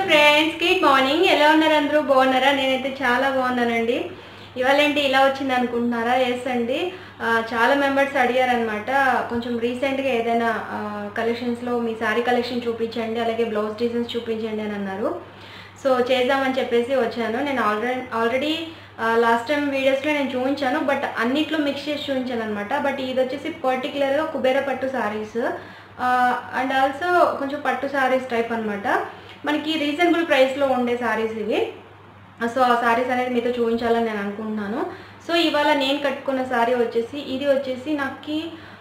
Friends, good morning. ఎలా ఉన్నారు అందరూ? బాగున్నారా? నేనైతే చాలా బాగున్నానండి. ఇవాళ ఏంటి ఇలా వచ్చింది అనుకుంటున్నారా? ఎస్ అండి. చాలా మెంబర్స్ అడిగారనమాట. కొంచెం రీసెంట్గా ఏదైనా కలెక్షన్స్లో మీ శారీ కలెక్షన్ చూపించండి, అలాగే బ్లౌజ్ డిజైన్స్ చూపించండి అని అన్నారు. సో చేద్దామని చెప్పేసి వచ్చాను. నేను ఆల్రెడీ లాస్ట్ టైం వీడియోస్లో నేను చూపించాను, బట్ అన్నిట్లో మిక్స్ చేసి చూపించాను అనమాట. బట్ ఇది వచ్చేసి పర్టికులర్గా Kubera Pattu sarees and also కొంచెం పట్టు శారీస్ టైప్ అనమాట. మనకి రీజనబుల్ ప్రైస్లో ఉండే శారీస్ ఇవి. సో ఆ శారీస్ అనేది మీతో చూపించాలని నేను అనుకుంటున్నాను. సో ఇవాళ నేను కట్టుకున్న శారీ వచ్చేసి ఇది వచ్చేసి నాకు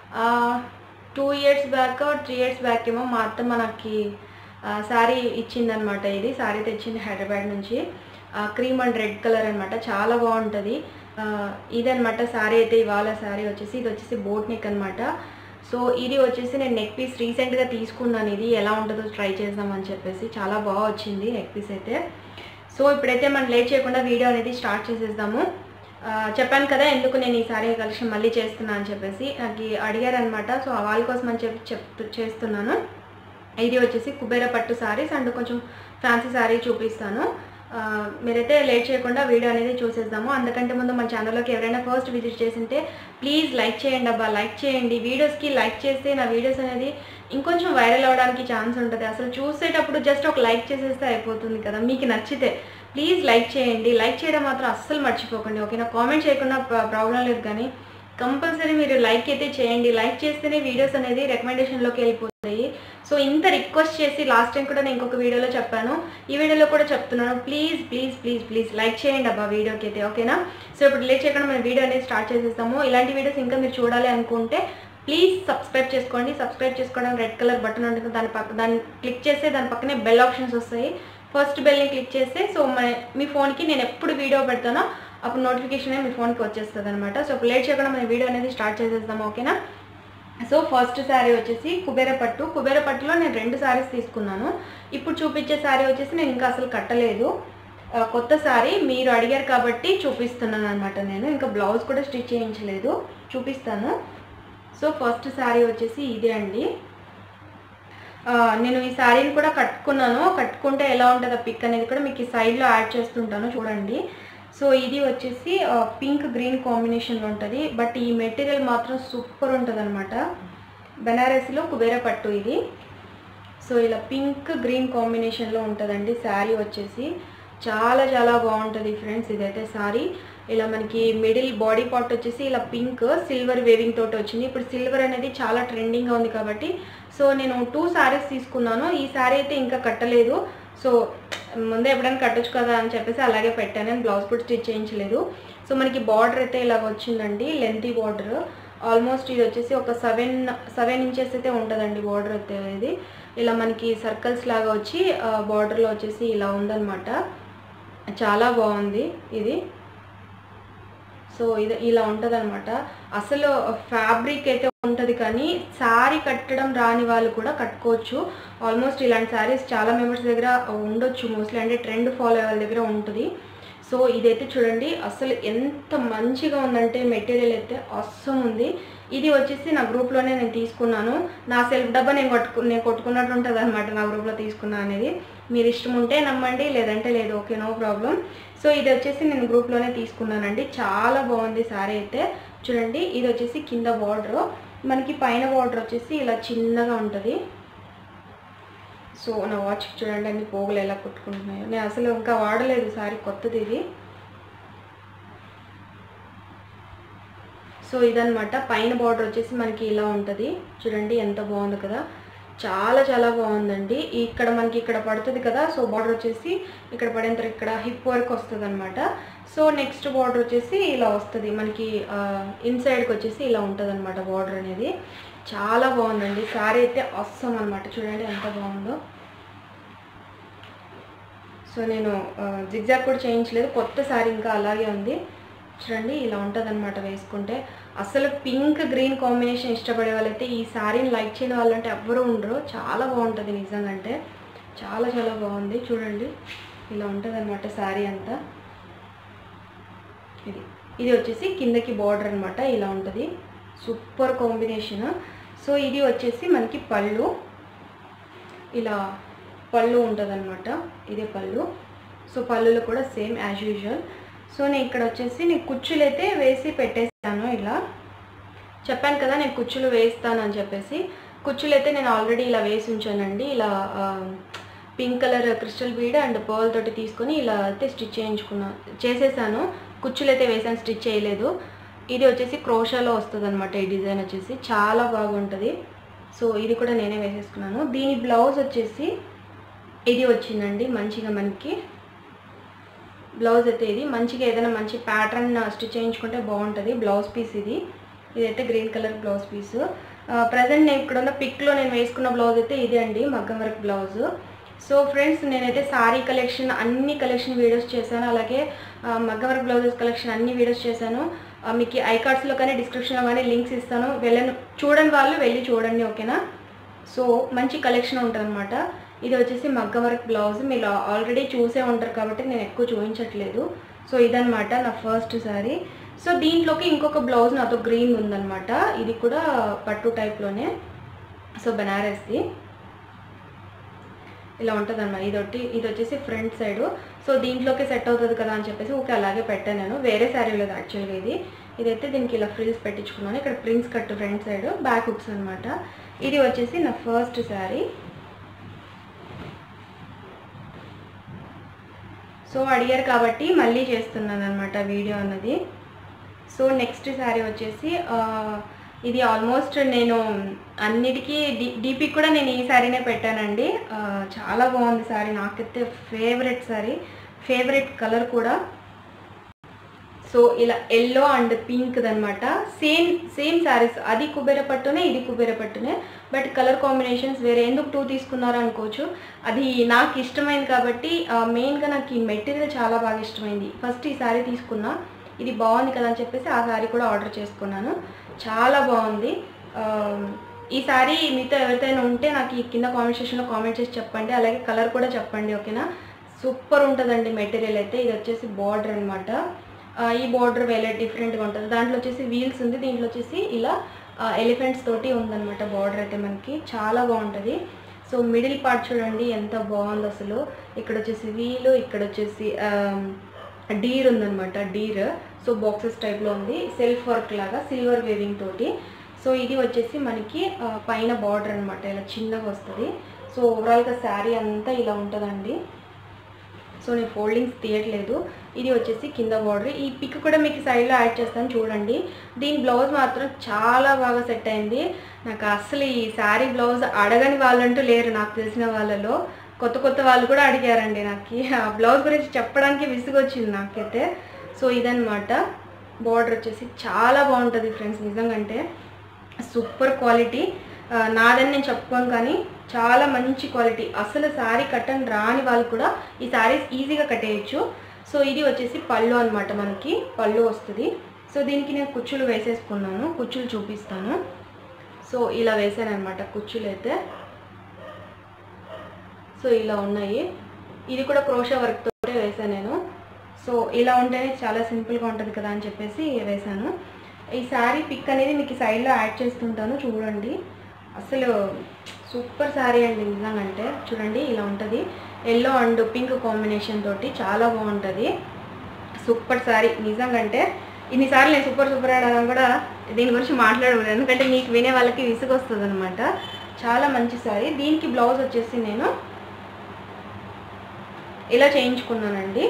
2 years బ్యాక్ 3 years బ్యాక్ ఏమో మా అత్తమ్మ నాకు శారీ ఇచ్చిందనమాట. ఇది శారీ తెచ్చింది హైదరాబాద్ నుంచి. క్రీమ్ అండ్ రెడ్ కలర్ అనమాట, చాలా బాగుంటుంది. ఇదనమాట శారీ అయితే. ఇవాళ శారీ వచ్చేసి ఇది వచ్చేసి బోట్ నెక్ అనమాట. సో ఇది వచ్చేసి నేను నెక్ పీస్ రీసెంట్గా తీసుకున్నాను. ఇది ఎలా ఉంటుందో ట్రై చేద్దామని చెప్పేసి చాలా బాగా వచ్చింది నెక్ పీస్ అయితే. సో ఇప్పుడైతే మనం లేట్ చేయకుండా వీడియో అనేది స్టార్ట్ చేసేద్దాము. చెప్పాను కదా ఎందుకు నేను ఈ శారీ కలెక్షన్ మళ్ళీ చేస్తున్నాను అని చెప్పేసి నాకు అడిగారనమాట. సో వాళ్ళ కోసం అని చెప్పి చేస్తున్నాను. ఇది వచ్చేసి కుబేర పట్టు శారీస్ అండ్ కొంచెం ఫ్యాన్సీ శారీ చూపిస్తాను. మీరైతే లేట్ చేయకుండా వీడియో అనేది చూసేద్దాము. అందుకంటే ముందు మన ఛానల్లోకి ఎవరైనా ఫస్ట్ విజిట్ చేసింటే ప్లీజ్ లైక్ చేయండి అబ్బా, లైక్ చేయండి. వీడియోస్కి లైక్ చేస్తే నా వీడియోస్ అనేది ఇంకొంచెం వైరల్ అవ్వడానికి ఛాన్స్ ఉంటుంది. అసలు చూసేటప్పుడు జస్ట్ ఒక లైక్ చేసేస్తే అయిపోతుంది కదా. మీకు నచ్చితే ప్లీజ్ లైక్ చేయండి. లైక్ చేయడం మాత్రం అస్సలు మర్చిపోకండి, ఓకేనా? కామెంట్ చేయకుండా ప్రాబ్లం లేదు, కానీ కంపల్సరీ మీరు లైక్ అయితే చేయండి. లైక్ చేస్తేనే వీడియోస్ అనేది రికమెండేషన్లోకి వెళ్ళిపోతాయి. సో ఇంత రిక్వెస్ట్ చేసి లాస్ట్ టైం కూడా నేను ఇంకొక వీడియోలో చెప్పాను, ఈ వీడియోలో కూడా చెప్తున్నాను. Please please please please like చేయండి అబ్బా వీడియోకి అయితే, ఓకేనా? సో ఇప్పుడు లేట్ చేయకుండా మనం వీడియో అనేది స్టార్ట్ చేసేస్తాము. ఇలాంటి వీడియోస్ ఇంకా మీరు చూడాలి అనుకుంటే ప్లీజ్ సబ్స్క్రైబ్ చేసుకోండి. సబ్స్క్రైబ్ చేసుకోవడం రెడ్ కలర్ బటన్ ఉంటుంది, దాన్ని క్లిక్ చేస్తే దాని పక్కనే బెల్ ఆప్షన్స్ వస్తాయి. ఫస్ట్ బెల్ని క్లిక్ చేస్తే సో మీ ఫోన్కి నేను ఎప్పుడు వీడియో పెడతానో అప్పుడు నోటిఫికేషన్ మీ ఫోన్కి వచ్చేస్తుంది అనమాట. సో ఇప్పుడు లేట్ చేయకుండా మన వీడియో అనేది స్టార్ట్ చేసేద్దాము, ఓకేనా? సో ఫస్ట్ శారీ వచ్చేసి కుబేర పట్టు. కుబేర పట్టులో నేను 2 శారీస్ తీసుకున్నాను. ఇప్పుడు చూపించే శారీ వచ్చేసి నేను ఇంకా అసలు కట్టలేదు, కొత్త శారీ. మీరు అడిగారు కాబట్టి చూపిస్తున్నాను అనమాట. నేను ఇంకా బ్లౌజ్ కూడా స్టిచ్ చేయించలేదు, చూపిస్తాను. సో ఫస్ట్ శారీ వచ్చేసి ఇదే అండి. నేను ఈ శారీని కూడా కట్టుకున్నాను. కట్టుకుంటే ఎలా ఉంటుంది ఆ పిక్ అనేది కూడా మీకు ఈ సైడ్లో యాడ్ చేస్తుంటాను, చూడండి. సో ఇది వచ్చేసి పింక్ గ్రీన్ కాంబినేషన్లో ఉంటుంది. బట్ ఈ మెటీరియల్ మాత్రం సూపర్ ఉంటుంది అనమాట. బెనారస్లో కుబేర పట్టు ఇది. సో ఇలా పింక్ గ్రీన్ కాంబినేషన్లో ఉంటుందండి శారీ వచ్చేసి. చాలా చాలా బాగుంటుంది ఫ్రెండ్స్. ఇదైతే శారీ ఇలా మనకి మిడిల్ బాడీ పార్ట్ వచ్చేసి ఇలా పింక్ సిల్వర్ వేవింగ్ తోటి వచ్చింది. ఇప్పుడు సిల్వర్ అనేది చాలా ట్రెండింగ్గా ఉంది కాబట్టి సో నేను 2 శారీస్ తీసుకున్నాను. ఈ శారీ అయితే ఇంకా కట్టలేదు. సో ముందే ఎప్పుడైనా కట్టొచ్చు కదా అని చెప్పేసి అలాగే పెట్టాను. నేను బ్లౌజ్ కూడా స్టిచ్ చేయించలేదు. సో మనకి బార్డర్ అయితే ఇలాగ వచ్చిందండి, లెంతీ బార్డర్. ఆల్మోస్ట్ ఇది వచ్చేసి ఒక 7 ఇంచెస్ అయితే ఉంటుందండి బార్డర్ అయితే. ఇది ఇలా మనకి సర్కిల్స్ లాగా వచ్చి బార్డర్లో వచ్చేసి ఇలా ఉందన్నమాట. చాలా బాగుంది ఇది. సో ఇది ఇలా ఉంటుంది అనమాట. అసలు ఫ్యాబ్రిక్ అయితే ఉంటుంది, కానీ శారీ కట్టడం రాని వాళ్ళు కూడా కట్టుకోవచ్చు. ఆల్మోస్ట్ ఇలాంటి శారీస్ చాలా మెంబర్స్ దగ్గర ఉండొచ్చు మోస్ట్లీ, అంటే ట్రెండ్ ఫాలో అయ్యే వాళ్ళ దగ్గర ఉంటుంది. సో ఇదైతే చూడండి అసలు ఎంత మంచిగా ఉందంటే మెటీరియల్ అయితే అస్సం ఉంది. ఇది వచ్చేసి నా గ్రూప్లోనే నేను తీసుకున్నాను. నా సెల్ఫ్ డబ్బా నేను కొట్టుకున్నట్టు ఉంటుంది అనమాట. నా గ్రూప్లో తీసుకున్నా అనేది మీరు ఇష్టం ఉంటే నమ్మండి, లేదంటే లేదు, ఓకే, నో ప్రాబ్లం. సో ఇది వచ్చేసి నేను గ్రూప్లోనే తీసుకున్నానండి. చాలా బాగుంది శారీ అయితే. చూడండి ఇది వచ్చేసి కింద బార్డర్, మనకి పైన బార్డర్ వచ్చేసి ఇలా చిన్నగా ఉంటుంది. సో నా వాచ్ చూడండి అన్ని పోగులు ఎలా కొట్టుకుంటున్నాయో. నేను అసలు ఇంకా వాడలేదు శారీ, కొత్తది ఇది. సో ఇదనమాట పైన బార్డర్ వచ్చేసి మనకి ఇలా ఉంటుంది. చూడండి ఎంత బాగుంది కదా, చాలా చాలా బాగుందండి. ఇక్కడ మనకి ఇక్కడ పడుతుంది కదా, సో బార్డర్ వచ్చేసి ఇక్కడ పడిన తర్వాత ఇక్కడ హిప్ వరకు వస్తుంది అనమాట. సో నెక్స్ట్ బార్డర్ వచ్చేసి ఇలా వస్తుంది మనకి, ఇన్సైడ్కి వచ్చేసి ఇలా ఉంటుంది అనమాట బార్డర్ అనేది. చాలా బాగుందండి శారీ అయితే అస్సం అనమాట. చూడండి ఎంత బాగుందో. సో నేను జిగ్జాగ్ కూడా చేయించలేదు, కొత్త శారీ ఇంకా అలాగే ఉంది. చూడండి ఇలా ఉంటుంది అనమాట వేసుకుంటే. అసలు పింక్ గ్రీన్ కాంబినేషన్ ఇష్టపడే వాళ్ళైతే ఈ శారీని లైక్ చేయని వాళ్ళంటే ఎవ్వరూ ఉండరు. చాలా బాగుంటుంది నిజంగా, అంటే చాలా చాలా బాగుంది. చూడండి ఇలా ఉంటుంది అనమాట శారీ అంతా. ఇది వచ్చేసి కిందకి బార్డర్ అనమాట, ఇలా ఉంటుంది. Super combination. సో ఇది వచ్చేసి మనకి పళ్ళు ఇలా పళ్ళు ఉంటుందన్నమాట, ఇదే పళ్ళు. సో పళ్ళులో కూడా సేమ్ యాజ్ యూజువల్. సో నేను ఇక్కడ వచ్చేసి నేను కుచ్చులు అయితే వేసి పెట్టేస్తాను. ఇలా చెప్పాను కదా నేను కుచ్చులు వేస్తాను అని చెప్పేసి. కుచ్చులు అయితే నేను ఆల్రెడీ ఇలా వేసి ఉంచానండి. ఇలా pink colour crystal bead and pearl తోటి తీసుకొని ఇలా అయితే స్టిచ్ చేసేసాను. కుచ్చులు అయితే వేసాను, స్టిచ్ చేయలేదు. ఇది వచ్చేసి క్రోషాలో వస్తుంది అనమాట. ఈ డిజైన్ వచ్చేసి చాలా బాగుంటుంది. సో ఇది కూడా నేనే వేసేసుకున్నాను. దీని బ్లౌజ్ వచ్చేసి ఇది వచ్చిందండి. మంచిగా మనకి బ్లౌజ్ అయితే ఇది మంచిగా ఏదైనా మంచి ప్యాటర్న్ స్టిచ్ చేయించుకుంటే బాగుంటుంది. బ్లౌజ్ పీస్ ఇదైతే green colour blouse piece. Present నేను ఇక్కడ ఉన్న పిక్లో నేను వేసుకున్న బ్లౌజ్ అయితే ఇదే అండి, మగ్గం వర్క్ బ్లౌజ్. సో ఫ్రెండ్స్ నేనైతే సారీ కలెక్షన్ అన్ని కలెక్షన్ వీడియోస్ చేశాను, అలాగే మగ్గం వర్క్ బ్లౌజెస్ కలెక్షన్ అన్ని వీడియోస్ చేశాను. మీకు ఐ కార్డ్స్లో కానీ డిస్క్రిప్షన్లో కానీ లింక్స్ ఇస్తాను, చూడని వాళ్ళు వెళ్ళి చూడండి, ఓకేనా. సో మంచి కలెక్షన్ ఉంటుంది అనమాట. ఇది వచ్చేసి మగ్గం వర్క్ బ్లౌజ్. మీరు ఆల్రెడీ చూసే ఉంటారు కాబట్టి నేను ఎక్కువ చూపించట్లేదు. సో ఇదనమాట నా ఫస్ట్ సారీ. సో దీంట్లోకి ఇంకొక బ్లౌజ్ నాతో గ్రీన్ ఉందన్నమాట. ఇది కూడా పట్టు టైప్లోనే. సో బనారస్ది ఇలా ఉంటుంది అన్నమాట. ఇది వచ్చేసి ఫ్రంట్ సైడు. సో దీంట్లోకి సెట్ అవుతుంది కదా అని చెప్పేసి ఓకే అలాగే పెట్టాను నేను. వేరే శారీ లేదు యాక్చువల్గా ఇదైతే దీనికి ఇలా ఫ్రిల్స్ పెట్టించుకున్నాను. ఇక్కడ prince cut front side, back hooks అనమాట. ఇది వచ్చేసి నా ఫస్ట్ శారీ. సో అడిగారు కాబట్టి మళ్ళీ చేస్తున్నాను అనమాట వీడియో అన్నది. సో నెక్స్ట్ శారీ వచ్చేసి ఇది ఆల్మోస్ట్ నేను అన్నిటికీ డీపీకి కూడా నేను ఈ శారీనే పెట్టానండి. చాలా బాగుంది శారీ, నాకైతే ఫేవరెట్ శారీ, ఫేవరెట్ కలర్ కూడా. సో ఇలా ఎల్లో అండ్ పింక్ది అనమాట. సేమ్ శారీస్, అది కుబేర పట్టునే ఇది కుబేర పట్టునే, బట్ కలర్ కాంబినేషన్స్ వేరే. ఎందుకు 2 తీసుకున్నారు అనుకోవచ్చు. అది నాకు ఇష్టమైంది కాబట్టి, మెయిన్గా నాకు ఈ మెటీరియల్ చాలా బాగా ఇష్టమైంది. ఫస్ట్ ఈ శారీ తీసుకున్నా, ఇది బాగుంది కదా అని చెప్పేసి ఆ శారీ కూడా ఆర్డర్ చేసుకున్నాను. చాలా బాగుంది. ఈ శారీ మీతో ఎవరికైనా ఉంటే నాకు ఈ కింద కామెంట్ సెక్షన్లో కామెంట్ చేసి చెప్పండి, అలాగే కలర్ కూడా చెప్పండి, ఓకేనా. సూపర్ ఉంటుందండి మెటీరియల్ అయితే. ఇది వచ్చేసి బార్డర్ అనమాట. ఈ బార్డర్ వేరే డిఫరెంట్గా ఉంటుంది. దాంట్లో వచ్చేసి వీల్స్ ఉంది, దీంట్లో వచ్చేసి ఇలా ఎలిఫెంట్స్ తోటి ఉందన్నమాట బార్డర్ అయితే మనకి చాలా బాగుంటుంది. సో మిడిల్ పార్ట్ చూడండి ఎంత బాగుంది అసలు. ఇక్కడ వచ్చేసి వీలు, ఇక్కడ వచ్చేసి డీర్ ఉందన్నమాట, డీర్. సో బాక్సెస్ టైప్లో ఉంది, సెల్ఫ్ వర్క్ లాగా సిల్వర్ వేవింగ్ తోటి. సో ఇది వచ్చేసి మనకి పైన బార్డర్ అనమాట, ఇలా చిన్నగా వస్తుంది. సో ఓవరాల్గా శారీ అంతా ఇలా ఉంటుందండి. సో నేను ఫోల్డింగ్స్ తీయట్లేదు. ఇది వచ్చేసి కింద బార్డర్. ఈ పిక్ కూడా మీకు సైడ్లో యాడ్ చేస్తాను చూడండి. దీని బ్లౌజ్ మాత్రం చాలా బాగా సెట్ అయింది నాకు. అసలు ఈ శారీ బ్లౌజ్ అడగని వాళ్ళంటూ లేరు నాకు తెలిసిన వాళ్ళలో. కొత్త వాళ్ళు కూడా అడిగారండి నాకు. ఆ బ్లౌజ్ గురించి చెప్పడానికి విసుగొచ్చింది నాకైతే. సో ఇదనమాట బార్డర్ వచ్చేసి చాలా బాగుంటుంది ఫ్రెండ్స్, నిజంగా అంటే సూపర్ క్వాలిటీ. నాదని నేను చెప్పుకోను కానీ చాలా మంచి క్వాలిటీ. అసలు శారీ కట్టని రాని వాళ్ళు కూడా ఈ శారీస్ ఈజీగా కట్టేయచ్చు. సో ఇది వచ్చేసి పళ్ళు అనమాట, మనకి పళ్ళు వస్తుంది. సో దీనికి నేను కుచ్చులు వేసేసుకున్నాను, కుచ్చులు చూపిస్తాను. సో ఇలా వేసాను అనమాట కుచ్చులు అయితే. సో ఇలా ఉన్నాయి. ఇది కూడా క్రోషా వర్క్ తోటే వేసాను నేను. సో ఇలా ఉంటేనే చాలా సింపుల్గా ఉంటుంది కదా అని చెప్పేసి వేసాను. ఈ శారీ పిక్ అనేది మీకు సైడ్లో యాడ్ చేస్తుంటాను చూడండి. అసలు సూపర్ శారీ అండి నిజంగా అంటే. చూడండి ఇలా ఉంటుంది, ఎల్లో అండ్ పింక్ కాంబినేషన్ తోటి చాలా బాగుంటుంది. సూపర్ శారీ నిజంగా అంటే. ఇన్నిసార్లు నేను సూపర్ అనడం కూడా దీని గురించి మాట్లాడకూడదు, ఎందుకంటే మీకు వినే వాళ్ళకి విసుగు వస్తుంది అనమాట. చాలా మంచి శారీ. దీనికి బ్లౌజ్ వచ్చేసి నేను ఇలా చేయించుకున్నానండి.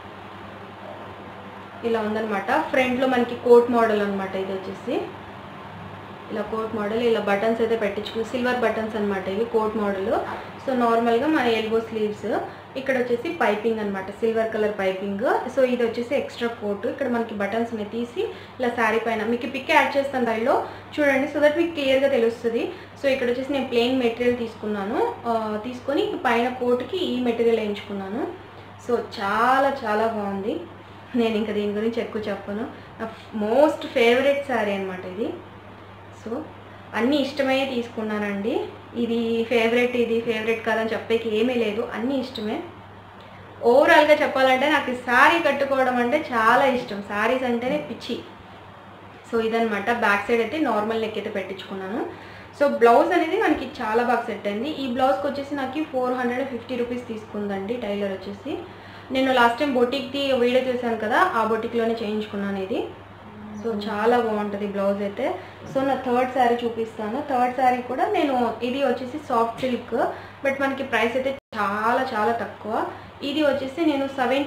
ఇలా ఉందన్నమాట. ఫ్రంట్లో మనకి కోట్ మోడల్ అనమాట. ఇది వచ్చేసి ఇలా కోట్ మోడల్, ఇలా బటన్స్ అయితే పెట్టించుకుని సిల్వర్ బటన్స్ అనమాట. ఇవి కోట్ మోడల్. సో నార్మల్గా మన ఎల్బో స్లీవ్స్. ఇక్కడ వచ్చేసి పైపింగ్ అనమాట, సిల్వర్ కలర్ పైపింగ్. సో ఇది వచ్చేసి ఎక్స్ట్రా కోట్. ఇక్కడ మనకి బటన్స్ని తీసి ఇలా శారీ పైన మీకు పిక్ యాడ్ చేస్తాను దానిలో చూడండి, సో దట్ మీకు క్లియర్గా తెలుస్తుంది. సో ఇక్కడ వచ్చేసి నేను ప్లెయిన్ మెటీరియల్ తీసుకొని పైన కోట్కి ఈ మెటీరియల్ వేయించుకున్నాను. సో చాలా చాలా బాగుంది. నేను ఇంకా దీని గురించి ఎక్కువ చెప్పను. నా మోస్ట్ ఫేవరెట్ శారీ అనమాట ఇది. సో అన్నీ ఇష్టమయ్యే తీసుకున్నానండి. ఇది ఫేవరెట్ కాదని చెప్పేకి ఏమీ లేదు, అన్నీ ఇష్టమే. ఓవరాల్గా చెప్పాలంటే నాకు శారీ కట్టుకోవడం అంటే చాలా ఇష్టం, శారీస్ అంటేనే పిచ్చి. సో ఇదనమాట. బ్యాక్ సైడ్ అయితే నార్మల్ నెక్ అయితే పెట్టించుకున్నాను. సో బ్లౌజ్ అనేది మనకి చాలా బాగా సెట్ అయింది. ఈ బ్లౌజ్కి వచ్చేసి నాకు 450 రూపీస్ తీసుకుందండి టైలర్ వచ్చేసి. నేను లాస్ట్ టైం బొటిక్ది వీడియో చేశాను కదా, ఆ బొటిక్లోనే చేయించుకున్నాను ఇది. సో చాలా బాగుంటుంది బ్లౌజ్ అయితే. సో నా థర్డ్ శారీ చూపిస్తాను. థర్డ్ శారీ కూడా నేను ఇది వచ్చేసి సాఫ్ట్ సిల్క్, బట్ మనకి ప్రైస్ అయితే చాలా చాలా తక్కువ. ఇది వచ్చేసి నేను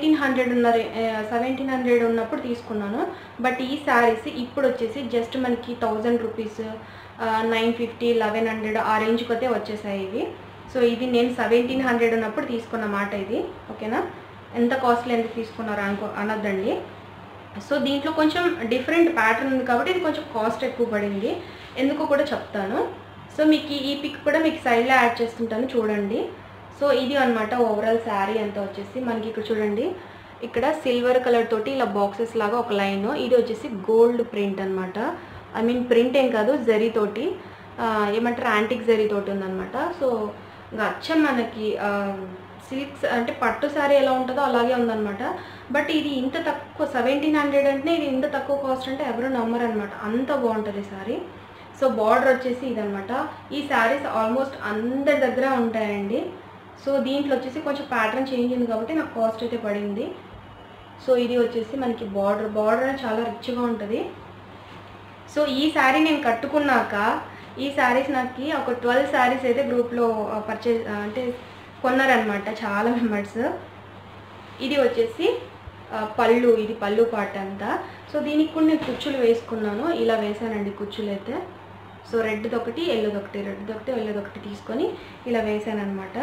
1700 ఉన్నప్పుడు తీసుకున్నాను. బట్ ఈ శారీస్ ఇప్పుడు వచ్చేసి జస్ట్ మనకి 1000 రూపీస్, 950, 1100 ఆ రేంజ్కి అయితే వచ్చేసాయి ఇవి. సో ఇది నేను 1700 ఉన్నప్పుడు తీసుకున్న మాట ఇది. ఓకేనా, ఎంత కాస్ట్లీ ఎందుకు తీసుకున్నారు అనొద్దండి. సో దీంట్లో కొంచెం డిఫరెంట్ ప్యాటర్న్ ఉంది కాబట్టి ఇది కొంచెం కాస్ట్ ఎక్కువ పడింది, ఎందుకో కూడా చెప్తాను. సో మీకు ఈ పిక్ కూడా మీకు సైడ్లో యాడ్ చేస్తుంటాను చూడండి. సో ఇది అనమాట ఓవరాల్ శారీ అంతా వచ్చేసి మనకి ఇక్కడ చూడండి, ఇక్కడ సిల్వర్ కలర్ తోటి ఇలా బాక్సెస్ లాగా ఒక లైన్, ఇది వచ్చేసి గోల్డ్ ప్రింట్ అనమాట. ఐ మీన్ ప్రింట్ ఏం కాదు, జరీ తోటి ఏమంటారు యాంటిక్ జరీ తోటి ఉందన్నమాట. సో ఇంకా అచ్చం మనకి సిల్క్స్ అంటే పట్టు శారీ ఎలా ఉంటుందో అలాగే ఉందన్నమాట. బట్ ఇది ఇంత తక్కువ 1700 అంటే ఇది ఇంత తక్కువ కాస్ట్ అంటే ఎవరు నమ్మరు అనమాట, అంత బాగుంటుంది శారీ. సో బార్డర్ వచ్చేసి ఇదనమాట. ఈ శారీస్ ఆల్మోస్ట్ అందరి దగ్గర ఉంటాయండి. సో దీంట్లో వచ్చేసి కొంచెం ప్యాటర్న్ చేంజ్ అయింది కాబట్టి నాకు కాస్ట్ అయితే పడింది. సో ఇది వచ్చేసి మనకి బార్డర్ చాలా రిచ్గా ఉంటుంది. సో ఈ శారీ నేను కట్టుకున్నాక ఈ శారీస్ నాకు ఒక 12 శారీస్ అయితే గ్రూప్లో పర్చేజ్ అంటే కొన్నారనమాట చాలా మెంబర్స్. ఇది వచ్చేసి పళ్ళు, ఇది పళ్ళు పాట అంతా. సో దీనికి కూడా నేను కుచ్చులు వేసుకున్నాను, ఇలా వేసానండి కుచ్చులు అయితే. సో రెడ్ది ఒకటి ఎల్లోదొకటి, రెడ్ది ఎల్లోదొకటి తీసుకొని ఇలా వేసానమాట.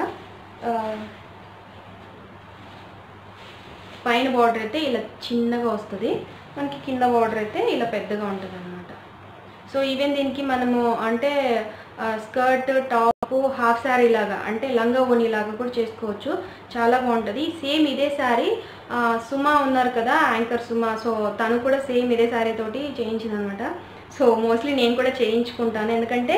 పైన బార్డర్ అయితే ఇలా చిన్నగా వస్తుంది మనకి, కింద బార్డర్ అయితే ఇలా పెద్దగా ఉంటుంది అనమాట. సో ఈవెన్ దీనికి మనము అంటే స్కర్ట్, టాప్, హాఫ్ శారీ లాగా అంటే లంగా ఓణి లాగా కూడా చేసుకోవచ్చు, చాలా బాగుంటుంది. సేమ్ ఇదే శారీ సుమా ఉన్నారు కదా, యాంకర్ సుమా, సో తను కూడా సేమ్ ఇదే శారీ తోటి చేయించింది అనమాట. సో మోస్ట్లీ నేను కూడా చేయించుకుంటాను, ఎందుకంటే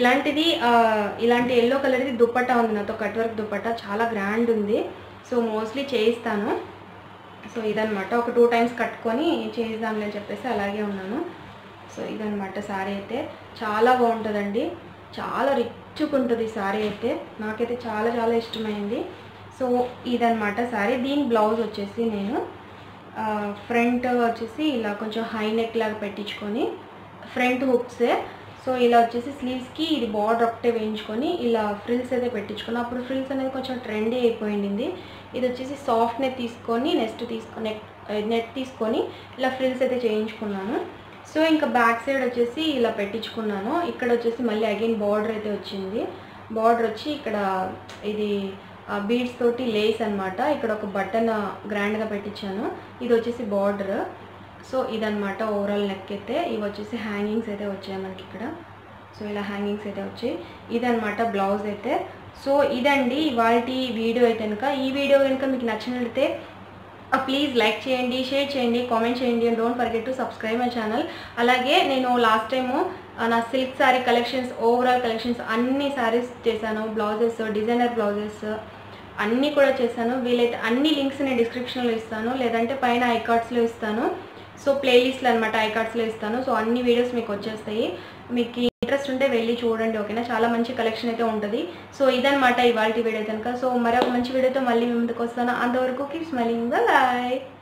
ఇలాంటి ఎల్లో కలర్ది దుప్పట్టా ఉంది నాతో, కట్ వర్క్ దుప్పట్టా చాలా గ్రాండ్ ఉంది. సో మోస్ట్లీ చేయిస్తాను. సో ఇదనమాట, ఒక 2 టైమ్స్ కట్టుకొని చేయిద్దాంలే అని చెప్పేసి అలాగే ఉన్నాను. సో ఇదనమాట శారీ అయితే చాలా బాగుంటుందండి, చాలా రిచ్గా ఉంటుంది శారీ అయితే, నాకైతే చాలా చాలా ఇష్టమైంది. సో ఇదనమాట శారీ. దీని బ్లౌజ్ వచ్చేసి నేను ఫ్రంట్ వచ్చేసి ఇలా కొంచెం హై నెక్ లాగా పెట్టించుకొని ఫ్రంట్ హుక్సే. సో ఇలా వచ్చేసి స్లీవ్స్కి ఇది బార్డర్ ఒకటే వేయించుకొని ఇలా ఫ్రిల్స్ అయితే పెట్టించుకొని, అప్పుడు ఫ్రిల్స్ అనేది కొంచెం ట్రెండీ అయిపోయింది. ఇది వచ్చేసి సాఫ్ట్ నెట్ తీసుకొని నెట్ తీసుకొని ఇలా ఫ్రిల్స్ అయితే చేయించుకున్నాను. సో ఇంకా బ్యాక్ సైడ్ వచ్చేసి ఇలా పెట్టించుకున్నాను. ఇక్కడ వచ్చేసి మళ్ళీ అగైన్ బార్డర్ అయితే వచ్చింది. బార్డర్ వచ్చి ఇక్కడ ఇది బీడ్స్ తోటి లేస్ అనమాట. ఇక్కడ ఒక బటన్ గ్రాండ్గా పెట్టించాను, ఇది వచ్చేసి బార్డర్. సో ఇదనమాట ఓవరాల్ నెక్ అయితే. ఇవి వచ్చేసి హ్యాంగింగ్స్ అయితే వచ్చాయి మనకి ఇక్కడ. సో ఇలా హ్యాంగింగ్స్ అయితే వచ్చాయి. ఇదనమాట బ్లౌజ్ అయితే. సో ఇదండి ఇవాల్టి వీడియో అయితే కనుక. ఈ వీడియో కనుక మీకు నచ్చినట్లయితే ప్లీజ్ లైక్ చేయండి, షేర్ చేయండి, కామెంట్ చేయండి, and don't forget to subscribe my channel. అలాగే నేను లాస్ట్ టైము నా silk sari collections, overall collections అన్ని శారీస్ చేశాను, బ్లౌజెస్, డిజైనర్ బ్లౌజెస్ అన్నీ కూడా చేశాను. వీలైతే అన్ని లింక్స్ నేను డిస్క్రిప్షన్లో ఇస్తాను, లేదంటే పైన ఐకార్డ్స్లో ఇస్తాను. సో ప్లేలిస్ట్లు అనమాట ఐకార్డ్స్లో ఇస్తాను. సో అన్ని వీడియోస్ మీకు వచ్చేస్తాయి, మీకు ఇంట్రెస్ట్ ఉంటే వెళ్ళి చూడండి. ఓకేనా, చాలా మంచి కలెక్షన్ అయితే ఉంటుంది. సో ఇదనమాట ఇవాళ వీడియో కనుక. సో మరొక మంచి వీడియోతో మళ్ళీ మీ ముందుకు వస్తాను. అంతవరకు కీప్ స్మైలింగ్, బాయ్.